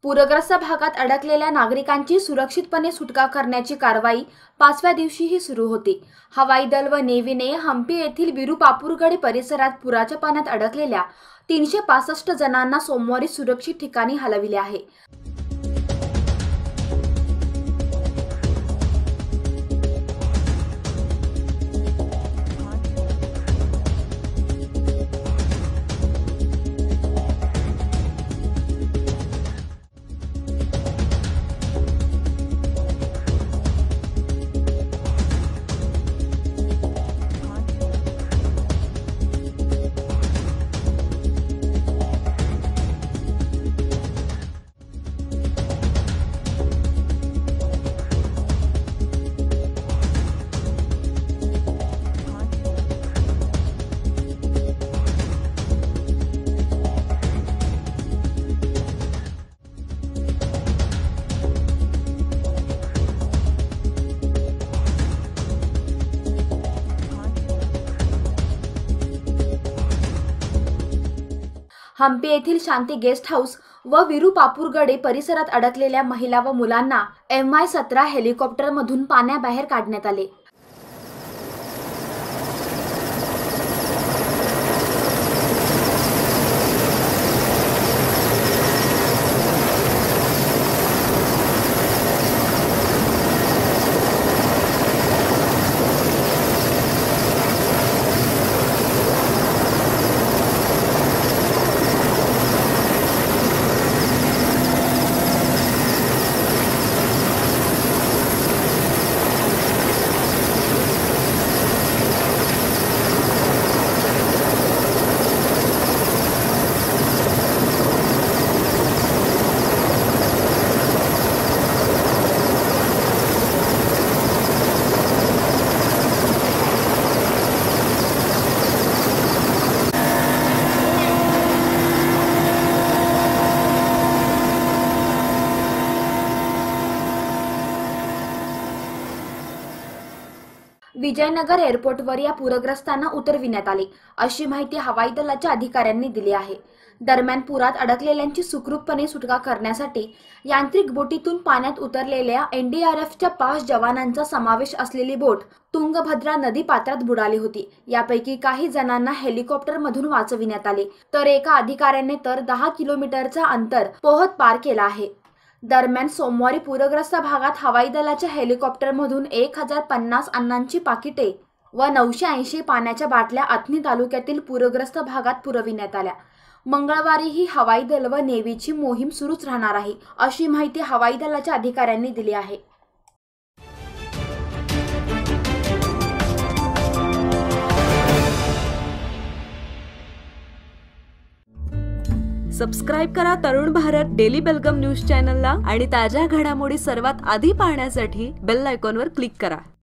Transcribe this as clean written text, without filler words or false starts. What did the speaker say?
पूरग्रस्त भागात अडकलेल्या नागरिकांची सुरक्षितपणे सुटका करण्याची कारवाई 5व्या दिवशीही सुरू होती। हवाई दल व नेव्हीने हम्पी येथील विरुपापुरगड परिसरात पुराच्या पाण्यात अडकलेल्या 365 जणांना सोमवारी सुरक्षित ठिकाणी हलविले आहे। हम्पी येथील शांती गेस्ट हाऊस व विरुपापुरगड परिसरात अडकलेल्या महिला व मुलांना MI-17 हेलिकॉप्टरमधून पाण्याबाहेर काढण्यात आले। विजयनगर एअरपोर्टवर या पूरग्रस्तांना उतरविण्यात आले, अशी माहिती हवाई दलाच्या अधिकाऱ्यांनी दिली आहे। दरम्यान पुरात अडकलेल्यांची सुखरूपपणे सुटका करण्यासाठी यांत्रिक बोटीतून पाण्यात उतरलेल्या NDRFच्या 5 जवानांचा समावेश असलेली बोट तुंगभद्रा नदी पात्रात बुडाली होती। यापैकी काही जणांना हेलिकॉप्टरमधून वाचविण्यात आले, तर एका अधिकाऱ्याने तर 10 किलोमीटरचा अंतर पोहत पार केला आहे। दरम्यान सोमवारी पूरग्रस्त भागात हवाई दलाच्या हेलिकॉप्टरमधून 1050 अन्नाची पाकिटे व 980 पाण्याच्या बाटल्या अथणी तालुक्यातील पूरग्रस्त भागात पुरविण्यात आल्या। मंगळवारीही हवाई दल व नेव्हीची मोहीम सुरूच राहणार आहे, अशी माहिती हवाई दलाच्या अधिकाऱ्यांनी दिली आहे। सबस्क्राइब करा तरुण भारत डेली बेलगम न्यूज चॅनलला आणि ताज्या घडामोडी सर्वात आधी पाहण्यासाठी बेल आयकॉनवर क्लिक करा।